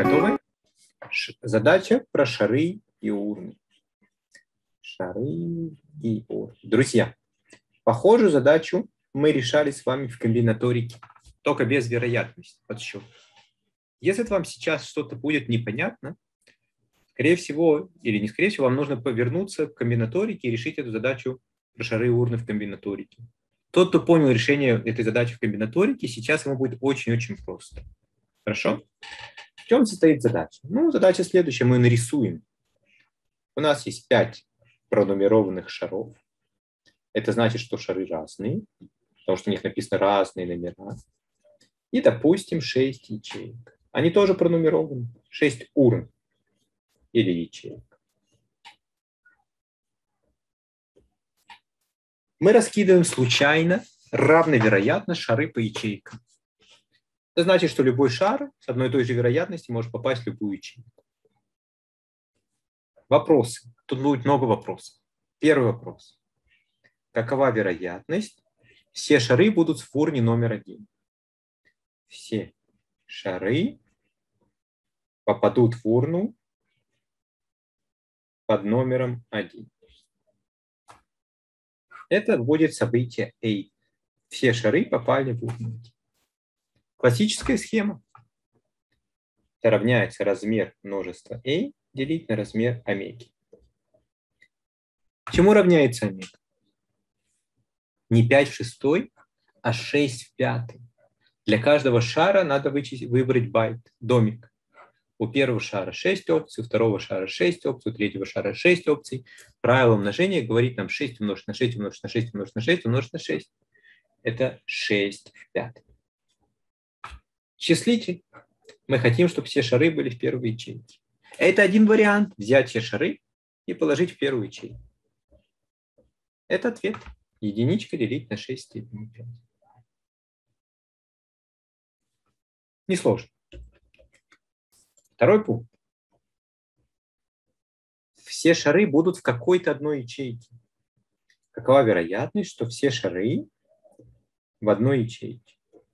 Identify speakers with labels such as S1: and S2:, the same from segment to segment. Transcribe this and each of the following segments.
S1: Готовы? Задача про шары и урны. Шары и урны. Друзья, похожую задачу мы решали с вами в комбинаторике, только без вероятности подсчета. Если вам сейчас что-то будет непонятно, скорее всего, или не скорее всего, вам нужно повернуться к комбинаторике и решить эту задачу про шары и урны в комбинаторике. Тот, кто понял решение этой задачи в комбинаторике, сейчас ему будет очень-очень просто. Хорошо? В чем состоит задача? Ну, задача следующая. Мы нарисуем. У нас есть 5 пронумерованных шаров. Это значит, что шары разные, потому что у них написано разные номера. И, допустим, 6 ячеек. Они тоже пронумерованы. 6 урн или ячеек. Мы раскидываем случайно, равновероятно шары по ячейкам. Это значит, что любой шар с одной и той же вероятностью может попасть в любую ячейку. Вопросы. Тут будет много вопросов. Первый вопрос. Какова вероятность? Все шары будут в урне номер 1. Все шары попадут в урну под номером 1. Это будет событие A. Все шары попали в урну 1. Классическая схема. Это равняется размер множества A делить на размер омеги. Чему равняется омега? Не 5 в 6, а 6 в 5. Для каждого шара надо выбрать байт, домик. У первого шара 6 опций, у второго шара 6 опций, у третьего шара 6 опций. Правило умножения говорит нам 6 умножить на 6 умножить на 6 умножить на 6 умножить на 6. Это 6 в 5. Числитель. Мы хотим, чтобы все шары были в первой ячейке. Это один вариант. Взять все шары и положить в первую ячейку. Это ответ. Единичка делить на 6 в степени 5. Несложно. Второй пункт. Все шары будут в какой-то одной ячейке. Какова вероятность, что все шары в одной ячейке?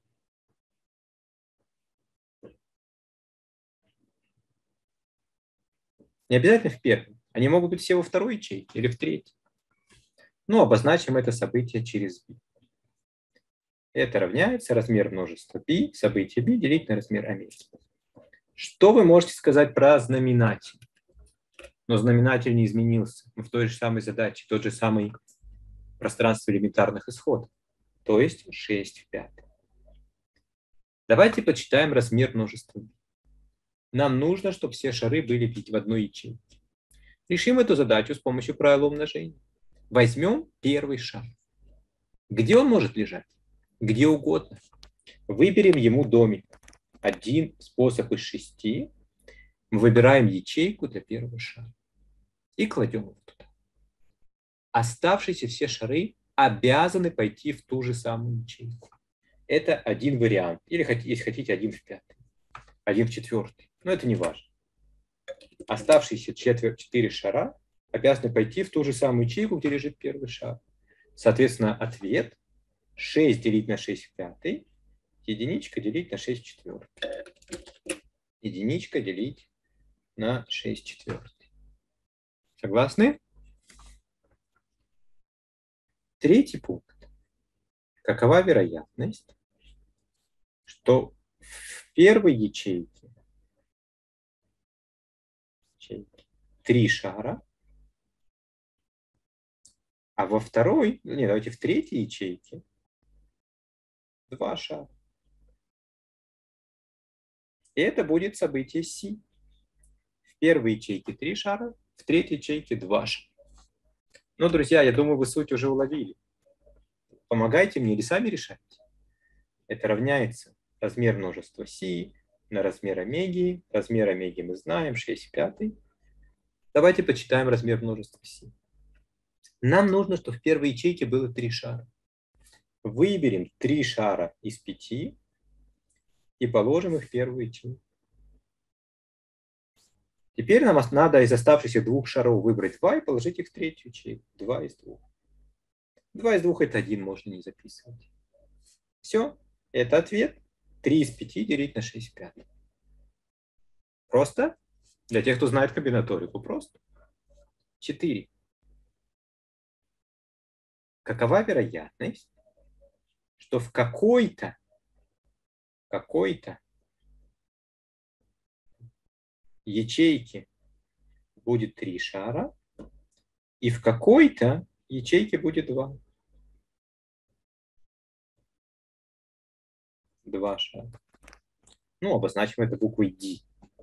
S1: Не обязательно в первой. Они могут быть все во второй ячейке или в третьей. Ну, обозначим это событие через b. Это равняется размер множества b, событие b делить на размер омеги. Что вы можете сказать про знаменатель? Но знаменатель не изменился. Мы в той же самой задаче, тот же самый пространство элементарных исходов. То есть 6 в 5. Давайте почитаем размер множества b. Нам нужно, чтобы все шары были в одной ячейке. Решим эту задачу с помощью правила умножения. Возьмем первый шар. Где он может лежать? Где угодно. Выберем ему домик. Один способ из 6. Мы выбираем ячейку для первого шара. И кладем его туда. Оставшиеся все шары обязаны пойти в ту же самую ячейку. Это один вариант. Или, если хотите, 1 в 5. 1 в 4. Но это не важно. Оставшиеся 4 шара обязаны пойти в ту же самую ячейку, где лежит первый шар. Соответственно, ответ 6 делить на 6 в 5, единичка делить на 6 в 4. Единичка делить на 6 в 4. Согласны? Третий пункт. Какова вероятность, что в первой ячейке 3 шара, а во второй, давайте в третьей ячейке 2 шара. И это будет событие C. В первой ячейке 3 шара, в третьей ячейке 2 шара. Ну, друзья, я думаю, вы суть уже уловили. Помогайте мне или сами решайте. Это равняется размер множества C на размер омеги. Размер омеги мы знаем, 6 в 5. Давайте почитаем размер множества C. Нам нужно, чтобы в первой ячейке было 3 шара. Выберем 3 шара из 5 и положим их в первую ячейку. Теперь нам надо из оставшихся 2 шаров выбрать 2 и положить их в третью ячейку. 2 из 2. 2 из 2 это 1, можно не записывать. Все, это ответ. 3 из 5 делить на 6 в 5. Просто? Для тех, кто знает комбинаторику, просто. 4. Какова вероятность, что в какой-то ячейке будет 3 шара, и в какой-то ячейке будет 2? 2 шара. Ну, обозначим это буквой D.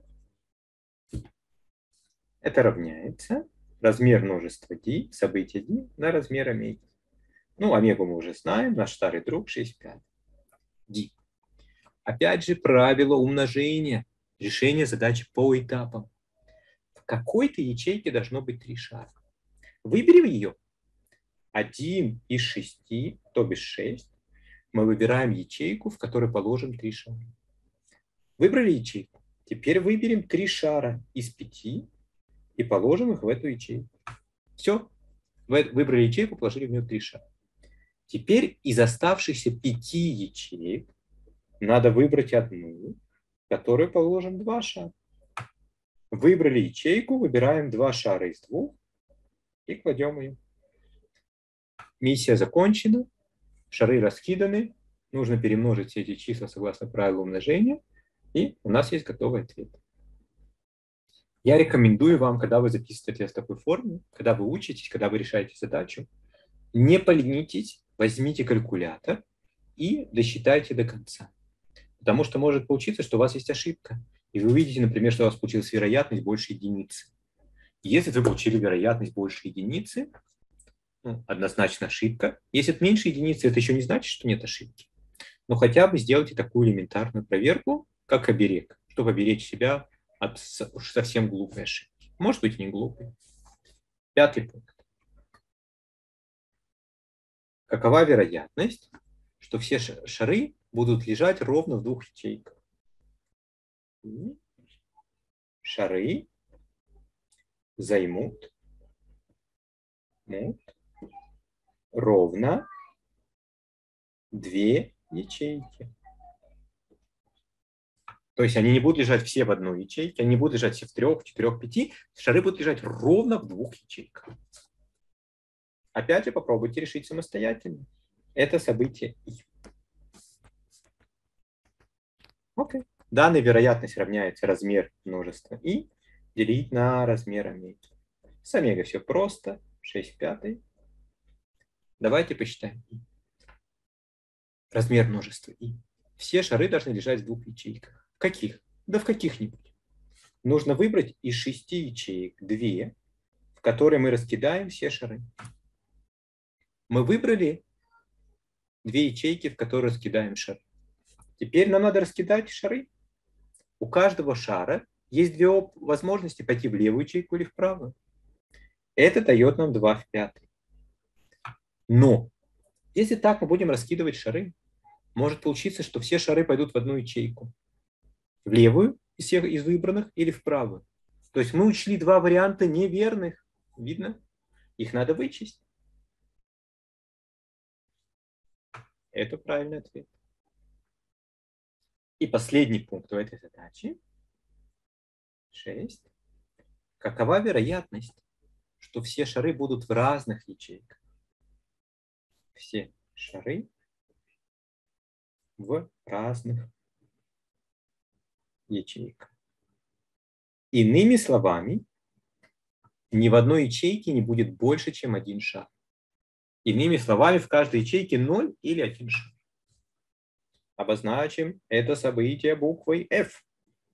S1: Это равняется размер множества D, события D, на размер омеги. Ну, омегу мы уже знаем, наш старый друг 6/5. D. Опять же, правило умножения, решение задачи по этапам. В какой-то ячейке должно быть 3 шара. Выберем ее. 1 из 6, то бишь 6. Мы выбираем ячейку, в которой положим 3 шара. Выбрали ячейку. Теперь выберем 3 шара из 5 и положим их в эту ячейку. Все. Выбрали ячейку, положили в нее 3 шара. Теперь из оставшихся 5 ячеек надо выбрать одну, в которую положим 2 шара. Выбрали ячейку, выбираем 2 шара из 2 и кладем ее. Миссия закончена, шары раскиданы, нужно перемножить все эти числа согласно правилу умножения, и у нас есть готовый ответ. Я рекомендую вам, когда вы записываете в такой форме, когда вы учитесь, когда вы решаете задачу, не поленитесь, возьмите калькулятор и досчитайте до конца. Потому что может получиться, что у вас есть ошибка. И вы увидите, например, что у вас получилась вероятность больше единицы. Если вы получили вероятность больше единицы, однозначно ошибка. Если это меньше единицы, это еще не значит, что нет ошибки. Но хотя бы сделайте такую элементарную проверку, как оберег, чтобы оберечь себя от совсем глупой ошибки. Может быть, и не глупой. 5-й пункт. Какова вероятность, что все шары будут лежать ровно в 2 ячейках? Шары займут ровно 2 ячейки. То есть они не будут лежать все в одной ячейке, они не будут лежать все в 3, 4, 5. Шары будут лежать ровно в 2 ячейках. Опять же, попробуйте решить самостоятельно. Это событие И. Окей. Данная вероятность равняется размер множества И делить на размер омеги. С омегой все просто. 6/5. Давайте посчитаем И. Размер множества И. Все шары должны лежать в 2 ячейках. В каких? Да в каких-нибудь. Нужно выбрать из 6 ячеек 2, в которые мы раскидаем все шары. Мы выбрали 2 ячейки, в которые раскидаем шары. Теперь нам надо раскидать шары. У каждого шара есть 2 возможности: пойти в левую ячейку или в правую. Это дает нам 2/5. Но если так мы будем раскидывать шары, может получиться, что все шары пойдут в одну ячейку. В левую из всех из выбранных или в правую. То есть мы учли 2 варианта неверных. Видно? Их надо вычесть. Это правильный ответ. И последний пункт в этой задаче. 6. Какова вероятность, что все шары будут в разных ячейках? Все шары в разных ячейках. Иными словами, ни в одной ячейке не будет больше, чем 1 шар. Иными словами, в каждой ячейке 0 или 1 шар. Обозначим это событие буквой F.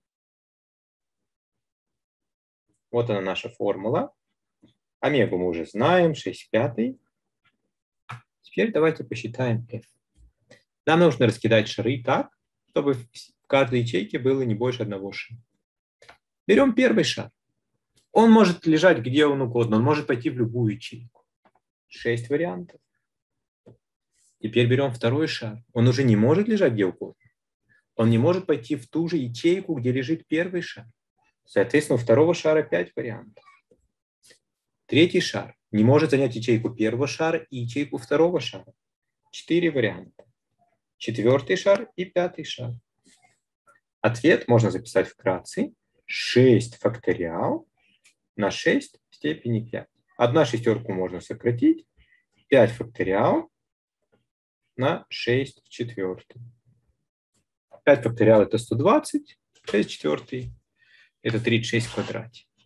S1: Вот она наша формула. Омегу мы уже знаем, 6/5. Теперь давайте посчитаем F. Нам нужно раскидать шары так, чтобы в каждой ячейке было не больше 1 шара. Берем первый шар. Он может лежать где он угодно, он может пойти в любую ячейку. 6 вариантов. Теперь берем второй шар. Он уже не может лежать где угодно. Он не может пойти в ту же ячейку, где лежит первый шар. Соответственно, у второго шара 5 вариантов. Третий шар не может занять ячейку первого шара и ячейку второго шара. 4 варианта. Четвертый шар и 5-й шар. Ответ можно записать вкратце. 6 факториал на 6 в степени 5. 1 шестерку можно сократить. 5 факториал на 6 в четвертой. 5 факториал это 120, 6 в четвертой это 36 в квадрате.